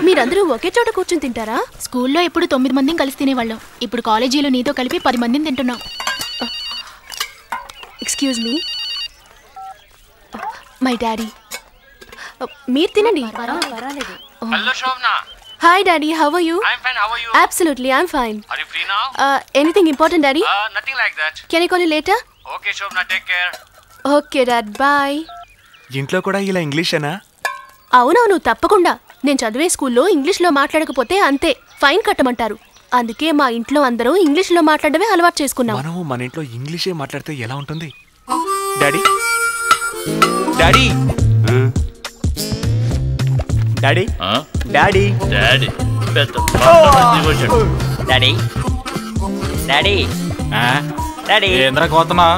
మీరందరూ ఒకే చోట కూర్చొని తింటారా? స్కూల్లో ఎప్పుడు 9 మందిని కలిసి తినేవాళ్ళం. ఇప్పుడు కాలేజీలో నీతో కలిపి 10 మందిని తింటున్నాం. Excuse me, my daddy. మీరు తినండి. Hello Shobhana. Hi daddy, how are you? I'm fine, how are you? Absolutely, I'm fine. Are you free now? Anything important, daddy? Nothing like that. Can I call you later? Okay Shobna, take care. Okay dad, bye. ఇంట్లో కూడా ఇలా ఇంగ్లీషేనా? అవునవును, తప్పకుండా. నేను చదివే స్కూల్లో ఇంగ్లీష్లో మాట్లాడకపోతే అంతే, ఫైన్ కట్టమంటారు. అందుకే మా ఇంట్లో అందరూ ఇంగ్లీష్లో మాట్లాడమే అలవాటు చేసుకున్నాం. మనం మన ఇంట్లో ఇంగ్లీషే మాట్లాడితే ఎలా ఉంటుంది? Daddy daddy daddy daddy daddy daddy daddy daddy ఏంద్రా కోతనా?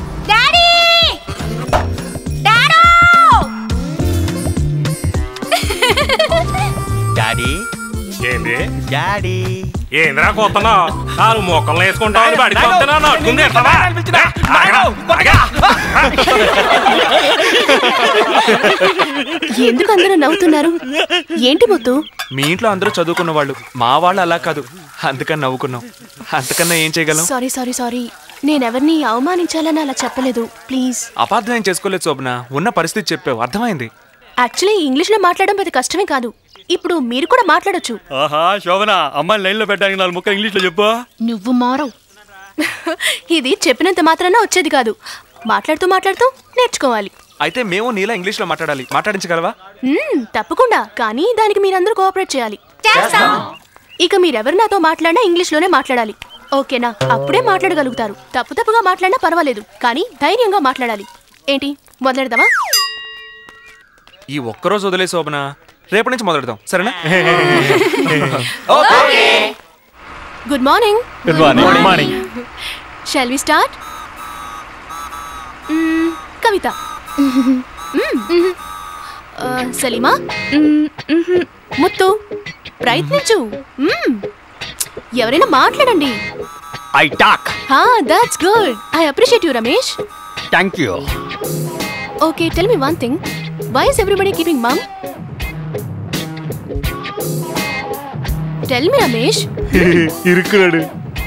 డాడీ ఏంది డాడీ ఏంద్రా కోతనా? నాలుగు మొక్కలు వేసుకుంటావు బడి కొత్తనా నడుకుంది ఎట్లా? ఎందుకు అందరూ నవ్వుతున్నారు? ఏంటి ముత్తు? మీ ఇంట్లో అందరూ చదువుకున్న వాళ్ళు, మా వాళ్ళు అలా కాదు, అందుకని నవ్వుకున్నాం. అంతకన్నా ఏం చేయగలం? సారీ సారీ సారీ, నేనెవరిని అవమానించాలని అలా చెప్పలేదు, ప్లీజ్. అపార్థం ఏం చేసుకోలేదు శోభన, ఉన్న పరిస్థితి చెప్పావు, అర్థమైంది. యాక్చువల్లీ ఇంగ్లీష్లో మాట్లాడడం పెద్ద కష్టమే కాదు. ఇప్పుడు మీరు కూడా మాట్లాడొచ్చు. ఆహా శోభన, అమ్మాయిని లైన్లో పెట్టడానికి 4 ముక్కలు ఇంగ్లీష్లో చెప్పు. నువ్వు మారవు. ఇది చెప్పినంత మాత్రాన వచ్చేది కాదు, మాట్లాడుతూ మాట్లాడుతూ నేర్చుకోవాలి. అయితే మేము నీలా ఇంగ్లీష్లో మాట్లాడాలి, మాట్లాడించగలవా? తప్పకుండా, కానీ దానికి మీరందరూ కోఆపరేట్ చేయాలి. ఇక మీరెవరు నాతో మాట్లాడినా ఇంగ్లీష్లోనే మాట్లాడాలి, ఓకేనా? అప్పుడే మాట్లాడగలుగుతారు. తప్పుగా మాట్లాడినా పర్వాలేదు, కానీ ధైర్యంగా మాట్లాడాలి. ఏంటి, మొదలెడదామా? ఈ ఒక్కరోజు వదిలే శోభన, రేపటి నుంచి మొదలెడదాం, సరేనా? Good morning. Good morning. Shall we start? Kavitha. Salima. Muthu, ప్రయత్నించు. ఎవరైనా మాట్లాడండి. I talk. That's good. I appreciate you Ramesh. Thank you. Okay, tell me one thing. Why is everybody keeping mum? Tell me, Ramesh. ఇరుక్కున్నాడు.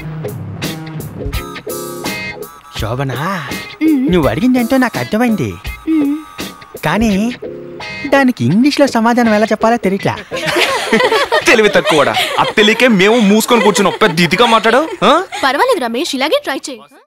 శోభన, నువ్వు అడిగిందేంటో నాకు అర్థమైంది, కానీ దానికి ఇంగ్లీష్లో సమాధానం ఎలా చెప్పాలో తెలియట్లా. తెలివి తక్కువడా? ఆ తెలియకే మేము మూసుకొని కూర్చుని ఒక్క దిదిగా మాట్లాడు. పర్వాలేదు రమేష్, ఇలాగే ట్రై చేయి.